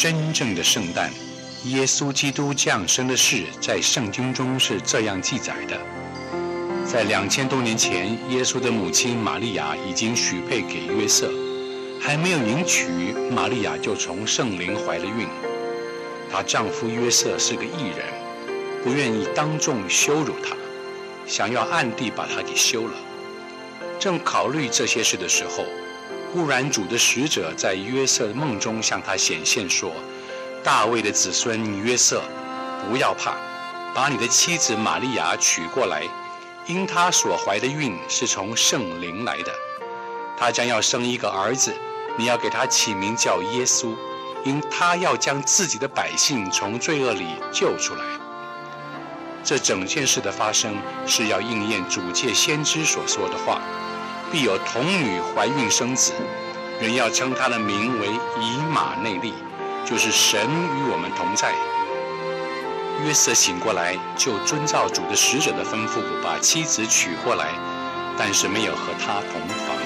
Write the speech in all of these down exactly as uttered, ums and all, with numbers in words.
真正的圣诞，耶稣基督降生的事，在圣经中是这样记载的：在两千多年前，耶稣的母亲玛利亚已经许配给约瑟，还没有迎娶，玛利亚就从圣灵怀了孕。她丈夫约瑟是个义人，不愿意当众羞辱她，想要暗地把她给休了。正考虑这些事的时候，忽然主的使者在约瑟的梦中向他显现说：大卫的子孙约瑟，不要怕，把你的妻子玛利亚娶过来，因她所怀的孕是从圣灵来的。她将要生一个儿子，你要给他起名叫耶稣，因他要将自己的百姓从罪恶里救出来。这整件事的发生是要应验主借先知所说的话，必有童女怀孕生子，人要称他的名为以马内利，就是神与我们同在。约瑟醒过来，就遵照主的使者的吩咐，把妻子娶过来，但是没有和她同房。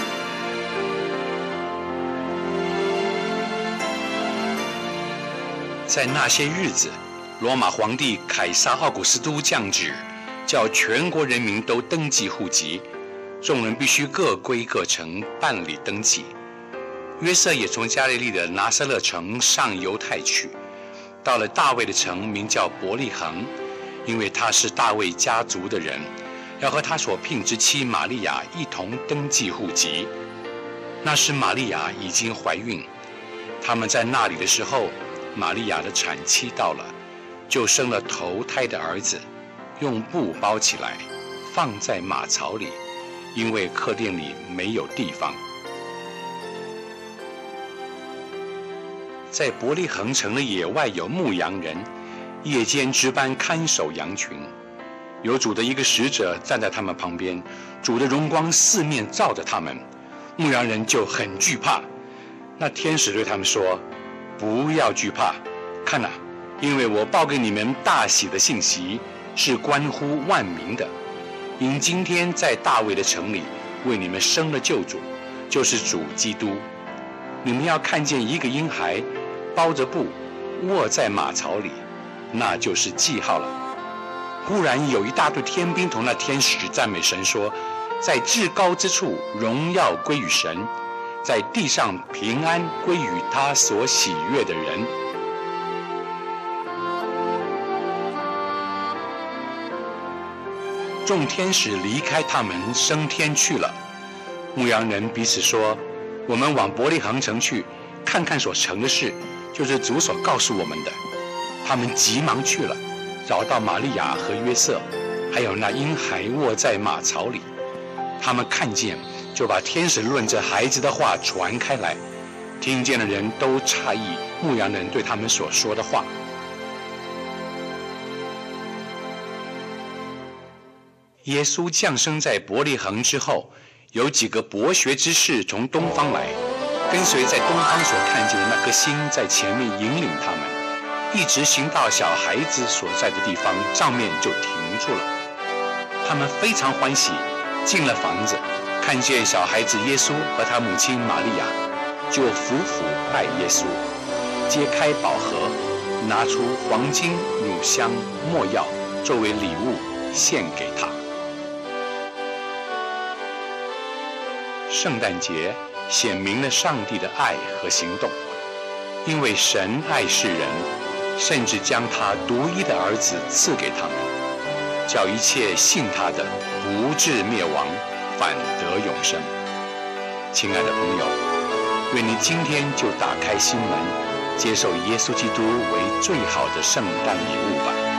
在那些日子，罗马皇帝凯撒奥古斯都降旨，叫全国人民都登记户籍，众人必须各归各城办理登记。约瑟也从加利利的拿撒勒城上犹太去，到了大卫的城，名叫伯利恒，因为他是大卫家族的人，要和他所聘之妻玛利亚一同登记户籍。那时玛利亚已经怀孕，他们在那里的时候，玛利亚的产期到了，就生了头胎的儿子，用布包起来，放在马槽里，因为客店里没有地方。在伯利恒城的野外有牧羊人，夜间值班看守羊群。有主的一个使者站在他们旁边，主的荣光四面照着他们，牧羊人就很惧怕。那天使对他们说：不要惧怕，看哪，因为我报给你们大喜的信息，是关乎万民的。因今天在大卫的城里为你们生了救主，就是主基督。你们要看见一个婴孩包着布卧在马槽里，那就是记号了。忽然有一大队天兵同那天使赞美神说：在至高之处荣耀归于神，在地上平安归于他所喜悦的人。众天使离开他们升天去了。牧羊人彼此说：我们往伯利恒城去，看看所成的事，就是主所告诉我们的。他们急忙去了，找到玛利亚和约瑟，还有那婴孩卧在马槽里。他们看见，就把天使论这孩子的话传开来，听见的人都诧异牧羊人对他们所说的话。耶稣降生在伯利恒之后，有几个博学之士从东方来，跟随在东方所看见的那颗星，在前面引领他们，一直行到小孩子所在的地方，帐面就停住了。他们非常欢喜，进了房子，看见小孩子耶稣和他母亲玛利亚，就俯伏拜耶稣，揭开宝盒，拿出黄金、乳香、没药作为礼物献给他。圣诞节显明了上帝的爱和行动，因为神爱世人，甚至将他独一的儿子赐给他们，叫一切信他的不至灭亡，反得永生。亲爱的朋友，愿你今天就打开心门，接受耶稣基督为最好的圣诞礼物吧。